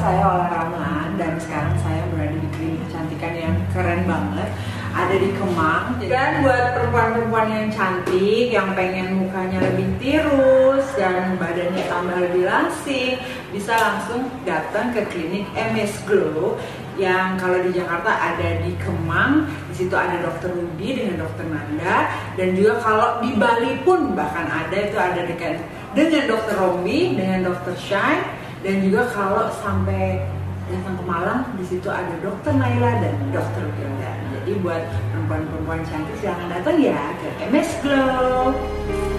saya Ola Ramlan dan sekarang saya berada di klinik kecantikan yang keren banget, ada di Kemang. Dan buat perempuan-perempuan yang cantik, yang pengen mukanya lebih tirus dan badannya tambah lebih langsing, bisa langsung datang ke klinik MS Glow yang kalau di Jakarta ada di Kemang. Di situ ada Dokter Ruby dengan Dokter Nanda, dan juga kalau di Bali pun bahkan ada, itu ada dekat dengan Dokter Rombi, dengan Dokter Shine, dan juga kalau sampai datang ke Malang, di situ ada Dokter Naila dan Dokter Gilda. Jadi buat perempuan-perempuan cantik silahkan datang ya ke MS Glow.